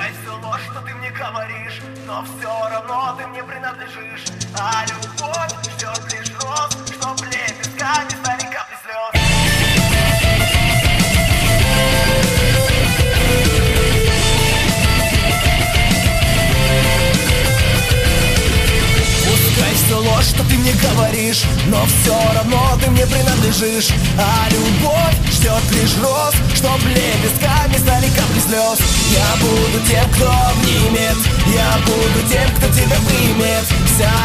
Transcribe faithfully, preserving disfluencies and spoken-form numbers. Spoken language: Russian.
Пускай все ложь, что ты мне говоришь, но все равно ты мне принадлежишь. А любовь ждет лишь роз, чтоб лепестками стали капли слез. Все ложь, что ты мне говоришь, но все равно ты мне принадлежишь. А любовь ждет лишь роз, чтоб лепестками стали капли слез. Я буду тем, кто обнимет, я буду тем, кто тебя примет. Вся